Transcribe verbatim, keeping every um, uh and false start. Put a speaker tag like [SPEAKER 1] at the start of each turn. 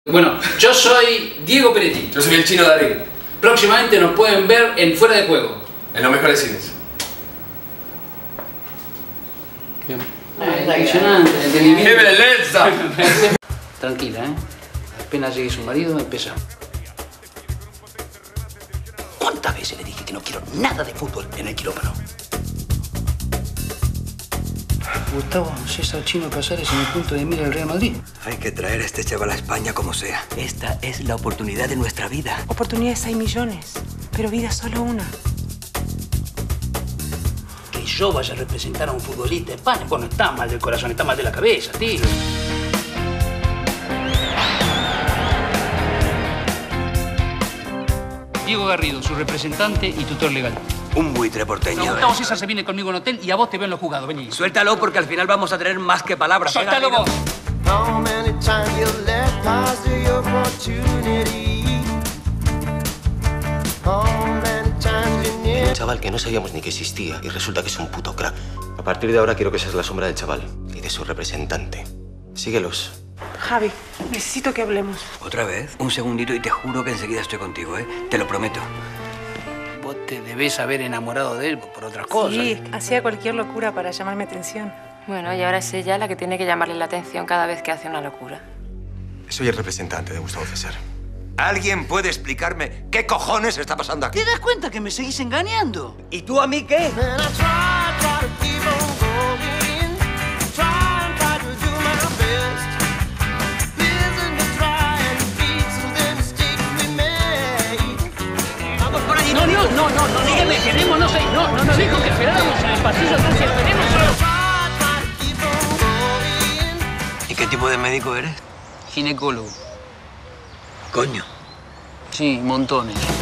[SPEAKER 1] Bueno, yo soy Diego Peretti.
[SPEAKER 2] Yo soy el Chino Darín.
[SPEAKER 1] Próximamente nos pueden ver en Fuera de Juego.
[SPEAKER 2] En los mejores cines.
[SPEAKER 1] Bien. Ah, es impresionante.
[SPEAKER 2] ¡Qué belleza!
[SPEAKER 1] Tranquila, ¿eh? Apenas llegue su marido, empieza. ¿Cuántas veces le dije que no quiero nada de fútbol en el quirófano? Gustavo, César Chino Casares en el punto de mira del Real Madrid.
[SPEAKER 3] Hay que traer a este chaval a España como sea.
[SPEAKER 4] Esta es la oportunidad de nuestra vida.
[SPEAKER 5] Oportunidades hay millones, pero vida solo una.
[SPEAKER 1] Que yo vaya a representar a un futbolista de España. Bueno, está mal del corazón, está mal de la cabeza, tío. Diego Garrido, su representante y tutor legal.
[SPEAKER 3] Un buitre porteño.
[SPEAKER 1] Gustavo César se viene conmigo en hotel y a vos te veo en los jugados. Vení.
[SPEAKER 4] Suéltalo porque al final vamos a tener más que palabras.
[SPEAKER 1] ¡Suéltalo vos!
[SPEAKER 6] Un chaval que no sabíamos ni que existía y resulta que es un puto crack. A partir de ahora quiero que seas la sombra del chaval y de su representante. Síguelos.
[SPEAKER 5] Javi, necesito que hablemos.
[SPEAKER 4] ¿Otra vez? Un segundito y te juro que enseguida estoy contigo, ¿eh? Te lo prometo.
[SPEAKER 1] Vos te debés haber enamorado de él por otras cosas.
[SPEAKER 5] Sí, hacía cualquier locura para llamarme atención.
[SPEAKER 7] Bueno, y ahora es ella la que tiene que llamarle la atención cada vez que hace una locura.
[SPEAKER 6] Soy el representante de Gustavo César.
[SPEAKER 3] ¿Alguien puede explicarme qué cojones está pasando aquí?
[SPEAKER 8] ¿Te das cuenta que me seguís engañando?
[SPEAKER 4] ¿Y tú a mí qué?
[SPEAKER 1] No, no, no, no, no, dígame, queremos, no sé, no, no nos dijo que esperáramos en el pasillo, entonces esperemos.
[SPEAKER 4] ¿Y qué tipo de médico eres?
[SPEAKER 1] Ginecólogo.
[SPEAKER 4] Coño.
[SPEAKER 1] Sí, montones.